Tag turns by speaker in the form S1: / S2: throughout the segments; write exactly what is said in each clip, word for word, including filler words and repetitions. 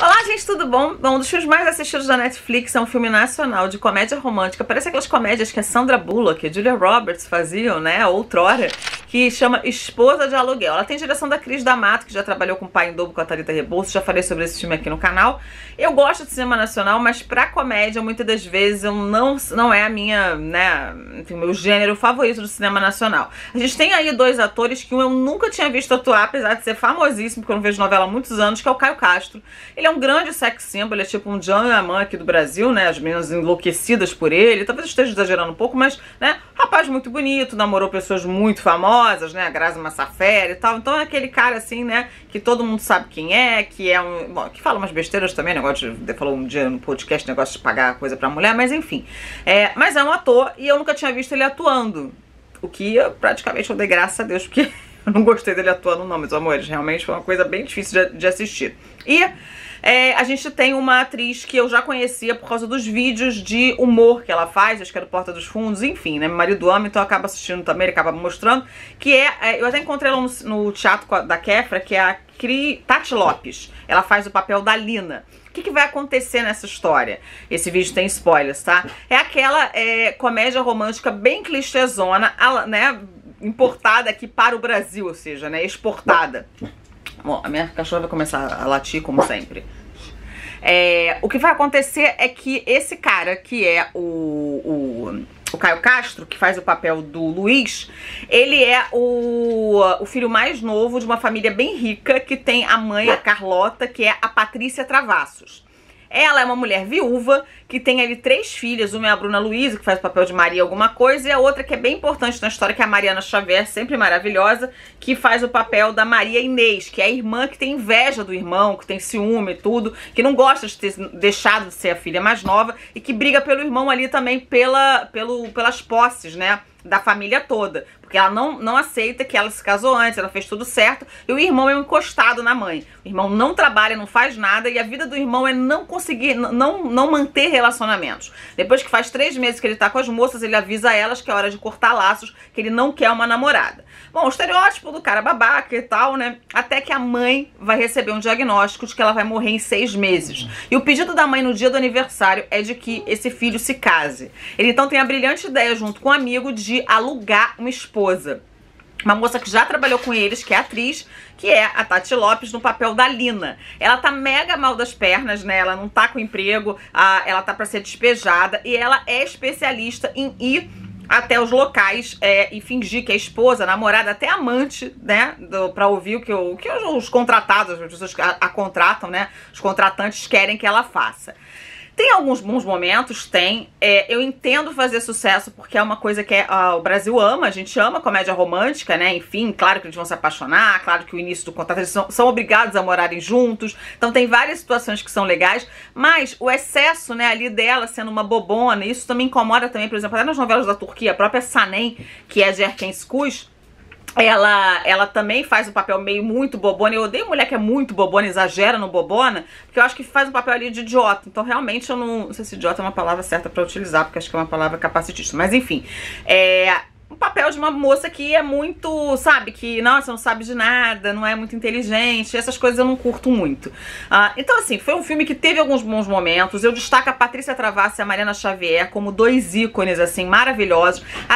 S1: Olá, gente, tudo bom? Bom, um dos filmes mais assistidos da Netflix é um filme nacional de comédia romântica. Parece aquelas comédias que a Sandra Bullock e a Julia Roberts faziam, né, outrora, que chama Esposa de Aluguel. Ela tem direção da Cris D'Amato, que já trabalhou com Pai em Dobro com a Thalita Rebouças. Já falei sobre esse filme aqui no canal. Eu gosto de cinema nacional, mas pra comédia, muitas das vezes, eu não, não é a minha, né, enfim, meu gênero favorito do cinema nacional. A gente tem aí dois atores que um eu nunca tinha visto atuar, apesar de ser famosíssimo, porque eu não vejo novela há muitos anos, que é o Caio Castro. Ele é um grande sex symbol, ele é tipo um John e a mãe aqui do Brasil, né, as meninas enlouquecidas por ele. Talvez eu esteja exagerando um pouco, mas, né, rapaz muito bonito, namorou pessoas muito famosas, né, a Grazi Massafera e tal. Então é aquele cara assim, né, que todo mundo sabe quem é, que é um, bom, que fala umas besteiras também, negócio de, falou um dia no podcast, negócio de pagar coisa pra mulher, mas enfim. É, mas é um ator e eu nunca tinha visto ele atuando, o que eu, praticamente eu dei graças a Deus, porque eu não gostei dele atuando não, meus amores, realmente foi uma coisa bem difícil de, de assistir. E é, a gente tem uma atriz que eu já conhecia por causa dos vídeos de humor que ela faz, acho que é do Porta dos Fundos, enfim, né, meu marido ama, então eu acabo assistindo também, ele acaba me mostrando, que é, é eu até encontrei ela no, no teatro da Kefra, que é a Cri, Tati Lopes, ela faz o papel da Lina. O que, que vai acontecer nessa história? Esse vídeo tem spoilers, tá? É aquela é, comédia romântica bem clichêzona, né, importada aqui para o Brasil, ou seja, né, exportada. Bom, a minha cachorra vai começar a latir como sempre. É, o que vai acontecer é que esse cara, que é o, o, o Caio Castro, que faz o papel do Luiz, ele é o, o filho mais novo de uma família bem rica, que tem a mãe, a Carlota, que é a Patrícia Travassos. Ela é uma mulher viúva, que tem ali três filhas, uma é a Bruna Luiza, que faz o papel de Maria alguma coisa, e a outra que é bem importante na história, que é a Mariana Xavier, sempre maravilhosa, que faz o papel da Maria Inês, que é a irmã que tem inveja do irmão, que tem ciúme e tudo, que não gosta de ter deixado de ser a filha mais nova, e que briga pelo irmão ali também pela, pelo, pelas posses, né, da família toda. Porque ela não, não aceita que ela se casou antes, ela fez tudo certo, e o irmão é um encostado na mãe. O irmão não trabalha, não faz nada, e a vida do irmão é não conseguir, não, não manter relacionamentos. Depois que faz três meses que ele tá com as moças, ele avisa a elas que é hora de cortar laços, que ele não quer uma namorada. Bom, o estereótipo do cara babaca e tal, né? Até que a mãe vai receber um diagnóstico de que ela vai morrer em seis meses. E o pedido da mãe no dia do aniversário é de que esse filho se case. Ele então tem a brilhante ideia, junto com um amigo, de alugar uma esposa. Uma moça que já trabalhou com eles, que é atriz, que é a Tati Lopes, no papel da Lina. Ela tá mega mal das pernas, né? Ela não tá com emprego, a, ela tá pra ser despejada, e ela é especialista em ir até os locais é, e fingir que é esposa, namorada, até amante, né? Do, pra ouvir o que, o que os contratados, as pessoas que a, a contratam, né? Os contratantes querem que ela faça. Tem alguns bons momentos, tem. É, eu entendo fazer sucesso porque é uma coisa que é, ah, o Brasil ama, a gente ama comédia romântica, né? Enfim, claro que eles vão se apaixonar, claro que o início do contrato eles são, são obrigados a morarem juntos. Então tem várias situações que são legais, mas o excesso, né, ali dela sendo uma bobona, isso também incomoda também, por exemplo, até nas novelas da Turquia, a própria Sanem, que é de Erken Kuş, Ela, ela também faz um papel meio muito bobona. Eu odeio mulher que é muito bobona, exagera no bobona, porque eu acho que faz um papel ali de idiota. Então realmente eu não, não sei se idiota é uma palavra certa pra utilizar, porque acho que é uma palavra capacitista. Mas enfim, é um papel de uma moça que é muito, sabe, que, nossa, não sabe de nada, não é muito inteligente, essas coisas eu não curto muito. Ah, então assim, foi um filme que teve alguns bons momentos. Eu destaco a Patrícia Travassos e a Mariana Xavier como dois ícones, assim, maravilhosos. A,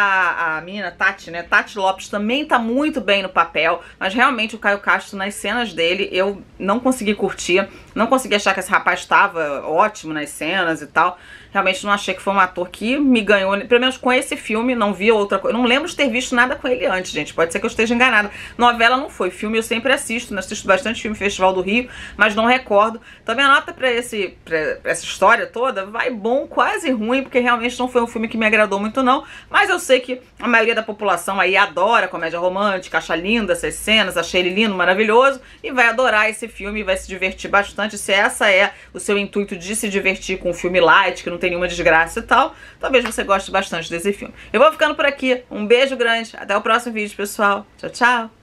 S1: a, a menina Tati, né, Tati Lopes também tá muito bem no papel, mas realmente o Caio Castro, nas cenas dele, eu não consegui curtir, não consegui achar que esse rapaz estava ótimo nas cenas e tal. Realmente não achei que foi um ator que me ganhou, pelo menos com esse filme, não vi outra coisa. Não lembro de ter visto nada com ele antes, gente. Pode ser que eu esteja enganada. Novela não foi. Filme eu sempre assisto, né? Assisto bastante filme Festival do Rio, mas não recordo. Então minha nota pra, esse, pra essa história toda vai bom, quase ruim, porque realmente não foi um filme que me agradou muito não. Mas eu sei que a maioria da população aí adora comédia romântica, acha linda essas cenas, achei ele lindo, maravilhoso, e vai adorar esse filme e vai se divertir bastante. Se essa é o seu intuito de se divertir com um filme light, que não tem nenhuma desgraça e tal, talvez você goste bastante desse filme. Eu vou ficando por aqui. Um beijo grande. Até o próximo vídeo, pessoal. Tchau, tchau.